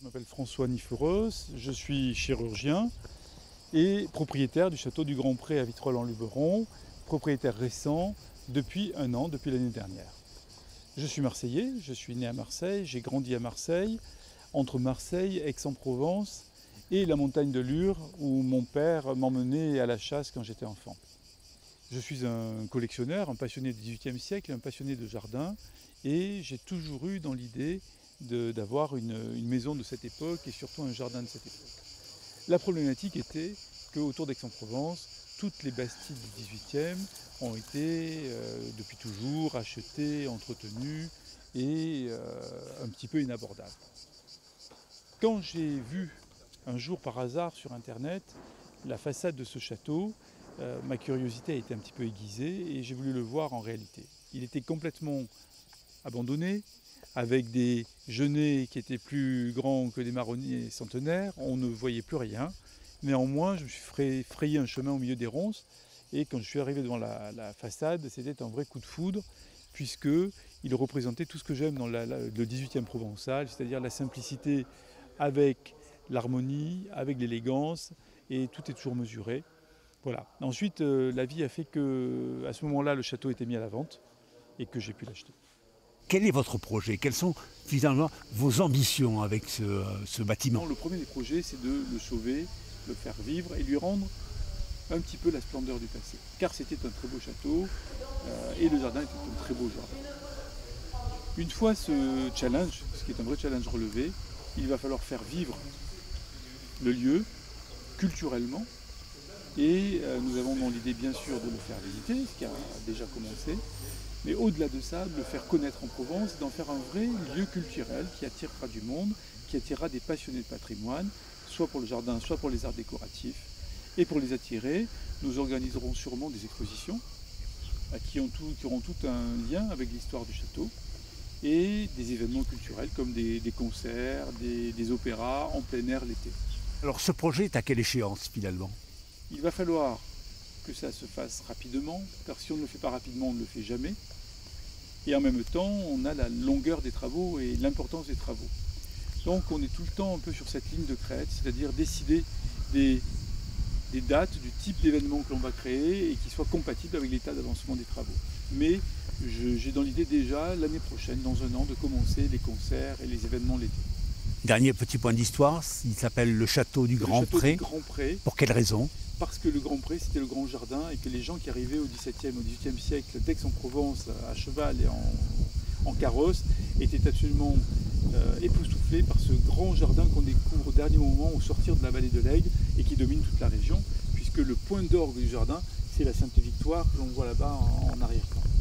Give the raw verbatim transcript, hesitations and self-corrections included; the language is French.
Je m'appelle François Niferos, je suis chirurgien et propriétaire du château du Grand Pré à Vitrolles-en-Luberon, propriétaire récent depuis un an, depuis l'année dernière. Je suis marseillais, je suis né à Marseille, j'ai grandi à Marseille, entre Marseille, Aix-en-Provence et la montagne de Lure où mon père m'emmenait à la chasse quand j'étais enfant. Je suis un collectionneur, un passionné du dix-huitième siècle, un passionné de jardin et j'ai toujours eu dans l'idée d'avoir une, une maison de cette époque et surtout un jardin de cette époque. La problématique était qu'autour d'Aix-en-Provence, toutes les bastilles du dix-huitième ont été euh, depuis toujours achetées, entretenues et euh, un petit peu inabordables. Quand j'ai vu un jour par hasard sur internet la façade de ce château, euh, ma curiosité a été un petit peu aiguisée et j'ai voulu le voir en réalité. Il était complètement abandonné, avec des genêts qui étaient plus grands que des marronniers centenaires, on ne voyait plus rien. Néanmoins, je me suis frayé un chemin au milieu des ronces et quand je suis arrivé devant la, la façade, c'était un vrai coup de foudre puisqu'il représentait tout ce que j'aime dans la, la, le dix-huitième provençal, c'est-à-dire la simplicité avec l'harmonie, avec l'élégance et tout est toujours mesuré. Voilà. Ensuite, euh, la vie a fait qu'à ce moment-là, le château était mis à la vente et que j'ai pu l'acheter. Quel est votre projet? Quelles sont finalement vos ambitions avec ce, ce bâtiment? Le premier des projets, c'est de le sauver, le faire vivre et lui rendre un petit peu la splendeur du passé. Car c'était un très beau château euh, et le jardin était un très beau jardin. Une fois ce challenge, ce qui est un vrai challenge relevé, il va falloir faire vivre le lieu culturellement et euh, nous avons dans l'idée bien sûr de le faire visiter, ce qui a déjà commencé. Mais au-delà de ça, de le faire connaître en Provence, d'en faire un vrai lieu culturel qui attirera du monde, qui attirera des passionnés de patrimoine, soit pour le jardin, soit pour les arts décoratifs. Et pour les attirer, nous organiserons sûrement des expositions qui, ont tout, qui auront tout un lien avec l'histoire du château et des événements culturels comme des, des concerts, des, des opéras en plein air l'été. Alors ce projet est à quelle échéance finalement? Il va falloir que ça se fasse rapidement, car si on ne le fait pas rapidement, on ne le fait jamais. Et en même temps, on a la longueur des travaux et l'importance des travaux. Donc on est tout le temps un peu sur cette ligne de crête, c'est-à-dire décider des, des dates, du type d'événement que l'on va créer et qui soient compatibles avec l'état d'avancement des travaux. Mais j'ai dans l'idée déjà, l'année prochaine, dans un an, de commencer les concerts et les événements l'été. Dernier petit point d'histoire, il s'appelle le château du Grand Pré. Grand Pré. Pour quelle raison? Parce que le Grand Pré, c'était le grand jardin et que les gens qui arrivaient au dix-septième, au dix-huitième siècle d'Aix-en-Provence à cheval et en, en carrosse étaient absolument euh, époustouflés par ce grand jardin qu'on découvre au dernier moment au sortir de la vallée de l'Aigle et qui domine toute la région, puisque le point d'orgue du jardin, c'est la Sainte-Victoire que l'on voit là-bas en, en arrière-plan.